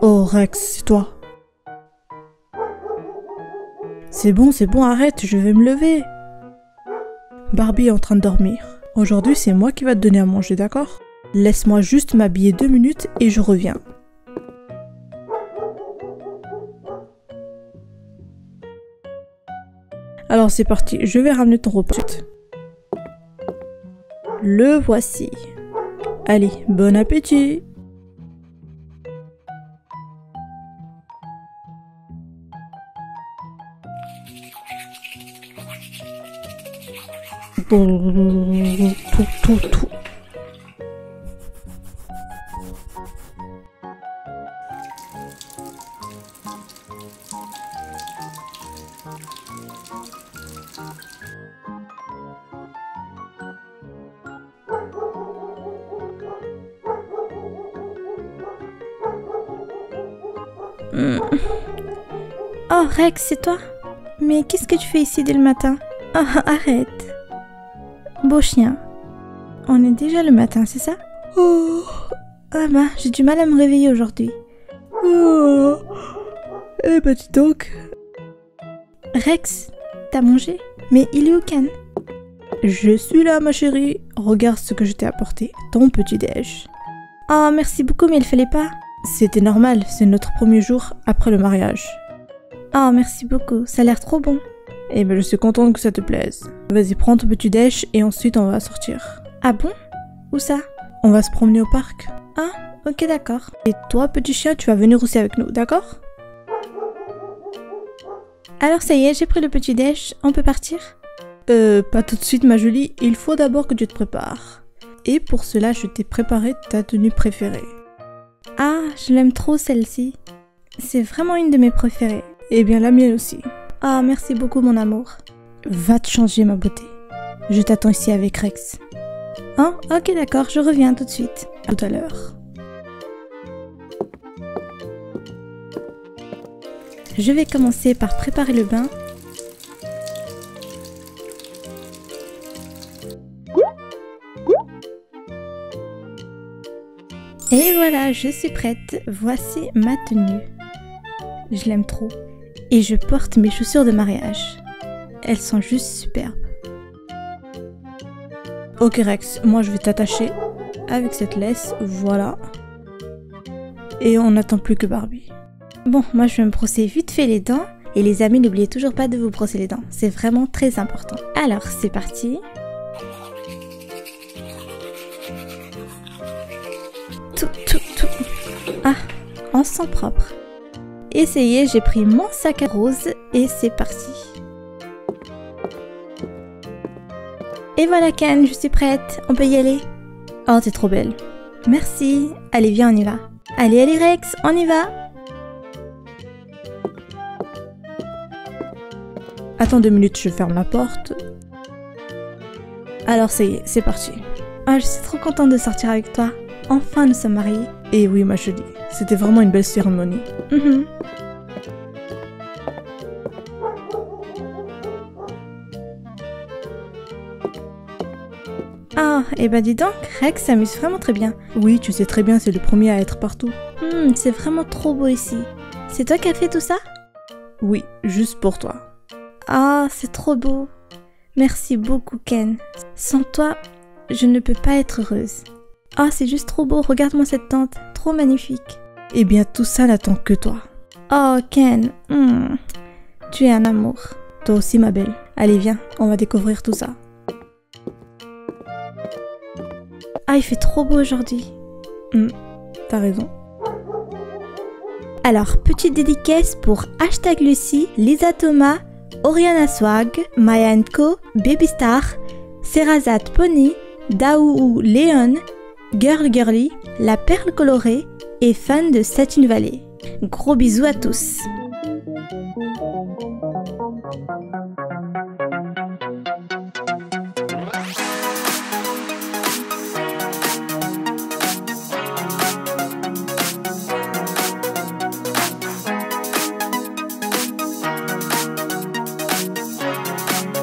Oh Rex, c'est toi. C'est bon, arrête, je vais me lever. Barbie est en train de dormir. Aujourd'hui, c'est moi qui va te donner à manger, d'accord? Laisse-moi juste m'habiller 2 minutes et je reviens. Alors c'est parti, je vais ramener ton repas. Le voici. Allez, bon appétit! Tout. Oh Rex, c'est toi? Mais qu'est-ce que tu fais ici dès le matin? Oh, arrête. Beau chien. On est déjà le matin, c'est ça? Oh, Ah bah, j'ai du mal à me réveiller aujourd'hui. oh. Eh ben dis donc. Rex, t'as mangé? Mais il est où Ken? Je suis là ma chérie. Regarde ce que je t'ai apporté. Ton petit déj. Oh, merci beaucoup, mais il fallait pas. C'était normal, c'est notre premier jour après le mariage. Oh, merci beaucoup, ça a l'air trop bon. Eh ben je suis contente que ça te plaise. Vas-y, prends ton petit déj et ensuite on va sortir. Ah bon? Où ça? On va se promener au parc. Ah, ok, d'accord. Et toi, petit chien, tu vas venir aussi avec nous, d'accord? Alors ça y est, j'ai pris le petit déj, on peut partir? Pas tout de suite ma jolie, il faut d'abord que tu te prépares. Et pour cela, je t'ai préparé ta tenue préférée. Ah, je l'aime trop celle-ci. C'est vraiment une de mes préférées. Eh bien la mienne aussi. Ah, merci beaucoup mon amour. Va te changer ma beauté. Je t'attends ici avec Rex. Oh, ok d'accord, je reviens tout de suite. À tout à l'heure. Je vais commencer par préparer le bain. Et voilà, je suis prête. Voici ma tenue. Je l'aime trop. Et je porte mes chaussures de mariage. Elles sont juste superbes. Ok Rex, moi je vais t'attacher avec cette laisse, voilà. Et on n'attend plus que Barbie. Bon, moi je vais me brosser vite fait les dents. Et les amis, n'oubliez toujours pas de vous brosser les dents. C'est vraiment très important. Alors, c'est parti. Tout. Ah, on sent propre. Et ça y est, j'ai pris mon sac à rose et c'est parti. Et voilà Ken, je suis prête. On peut y aller. Oh, t'es trop belle. Merci. Allez, viens, on y va. Allez Rex, on y va. Attends 2 minutes, je ferme la porte. Alors ça y est, c'est parti. Oh, je suis trop contente de sortir avec toi. Enfin, nous sommes mariés. Et oui, ma chérie, c'était vraiment une belle cérémonie. Ah, et bah dis donc, Rex s'amuse vraiment très bien. Oui, tu sais très bien, c'est le premier à être partout. C'est vraiment trop beau ici. C'est toi qui as fait tout ça? Oui, juste pour toi. Ah, c'est trop beau. Merci beaucoup, Ken. Sans toi, je ne peux pas être heureuse. Ah, c'est juste trop beau, regarde-moi cette tente, trop magnifique. Eh bien, tout ça n'attend que toi. Oh, Ken, tu es un amour. Toi aussi, ma belle. Allez, viens, on va découvrir tout ça. Ah, il fait trop beau aujourd'hui. T'as raison. Alors, petite dédicace pour #Lucie, Lisa Thomas, Oriana Swag, Maya Co, Baby Star, Serazat Pony, Daou Léon, Girl Girly, La Perle Colorée et fan de Satin Valley. Gros bisous à tous.